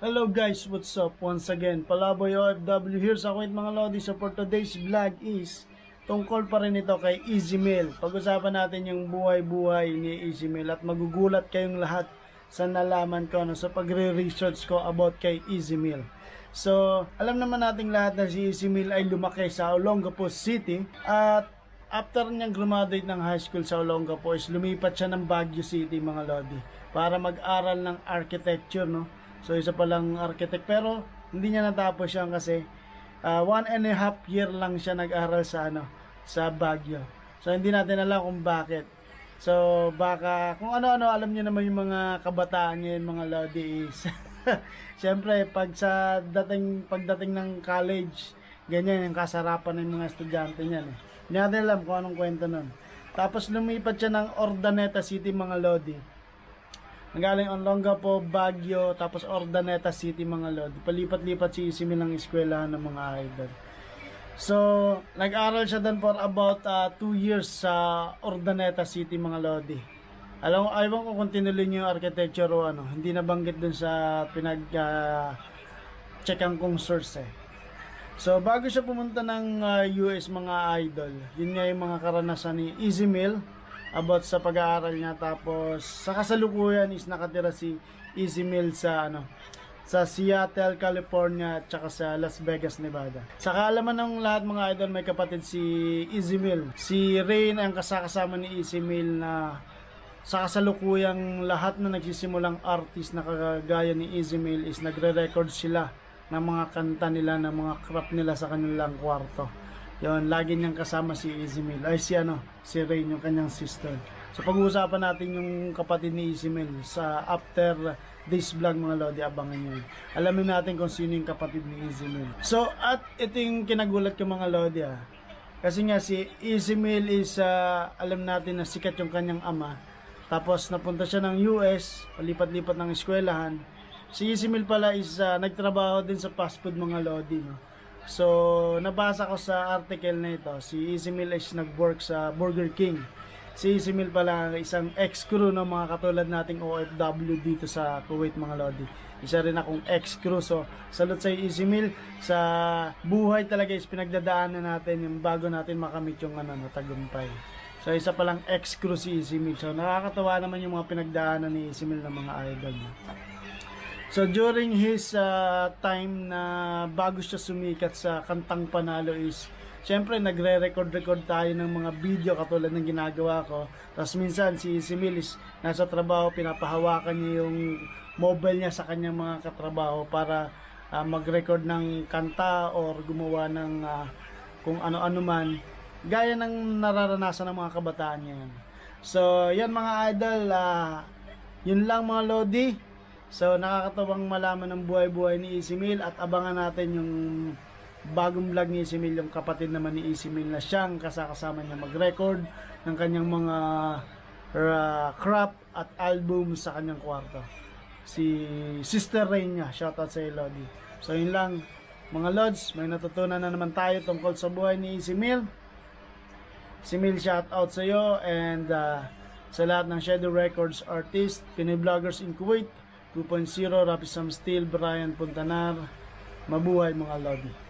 Hello guys, what's up? Once again, Palaboy OFW here sa Kuwait mga Lodi. So for today's vlog is tungkol pa rin ito kay EasyMail. Pag-usapan natin yung buhay-buhay ni EasyMail at magugulat kayong lahat sa nalaman ko sa pagre-research ko about kay EasyMail. So, alam naman nating lahat na si EasyMail ay lumaki sa Olongapo City at after niyang graduate ng high school sa Olongapo is lumipat siya ng Baguio City mga Lodi para mag-aral ng architecture, no? So isa palang architect pero hindi niya natapos yan kasi 1.5 year lang siya nag-aral sa Baguio. So hindi natin alam kung bakit. So baka kung ano-ano, alam niyo naman yung mga kabataan ngayon mga Lodi is syempre pagdating ng college, ganyan yung kasarapan ng mga estudyante niyan eh. Hindi natin alam kung anong kwento nun. Tapos lumipat siya ng Urdaneta City mga Lodi. Nagaling Olongapo, Baguio, tapos Urdaneta City mga Lodi. Palipat-lipat si EasyMail ng eskwelahan ng mga idol. So, nag-aral siya doon for about 2 years sa Urdaneta City mga Lodi. Alam ko kung tinuloy niyo yung architecture o ano, hindi nabanggit doon sa pinag-checkan kong source eh. So, bago siya pumunta ng US mga idol, yun nga yung mga karanasan ni EasyMail about sa pag-aaral niya. Tapos sa kasalukuyan is nakatira si EasyMail sa Seattle, California at saka sa Las Vegas, Nevada. Sa kaalaman ng lahat mga idol, may kapatid si EasyMail. Si Rain ang kasama ni EasyMail na sa kasalukuyang lahat na nagsisimulang artist na kagaya ni EasyMail is nagre-record sila ng mga kanta nila, ng mga crap nila sa kanilang kwarto. Yon, lagi niyang kasama si EasyMail. Ay si Rain, yung kanyang sister. So pag-uusapan natin yung kapatid ni EasyMail sa after this vlog mga Lodi, abangan niyo. Alamin natin kung sino yung kapatid ni EasyMail. So at ito yung kinagulat ko mga Lodi kasi nga si EasyMail is alam natin na sikat yung kanyang ama. Tapos napunta siya ng US, palipat-lipat ng eskwelahan. Si EasyMail pala is nagtrabaho din sa fast food mga Lodi, no? So, nabasa ko sa article na ito, si EasyMail is nag-work sa Burger King. Si EasyMail pala isang ex-crew ng mga katulad nating OFW dito sa Kuwait mga Lodi. Isa rin akong ex-crew. So, salute sa EasyMail. Sa buhay talaga is pinagdadaanan natin yung bago natin makamit yung tagumpay. So, isa palang ex-crew si EasyMail. So, nakakatawa naman yung mga pinagdaanan ni EasyMail ng mga idol. So during his time na bago siya sumikat sa Kantang Panalo is syempre nagre-record tayo ng mga video katulad ng ginagawa ko. Tapos minsan si EasyMail is nasa trabaho, pinapahawakan niya yung mobile niya sa kanyang mga katrabaho para mag-record ng kanta or gumawa ng kung ano-ano man gaya ng nararanasan ng mga kabataan niya. So yan mga idol, yun lang mga Lodi. So nakakatawang malaman ng buhay-buhay ni EasyMail at abangan natin yung bagong vlog ni EasyMail, yung kapatid naman ni EasyMail na siyang kasama niya mag-record ng kanyang mga crap at album sa kanyang kwarto. Si Sister Rain niya, shoutout sa Lodi. So yun lang mga Lods, may natutunan na naman tayo tungkol sa buhay ni EasyMail. EasyMail, shoutout sa iyo and sa lahat ng Shadow Records artist, Pinoy Vloggers in Kuwait 2.0, Rapisam Steel, Brian Puntanar. Mabuhay mga Lodi.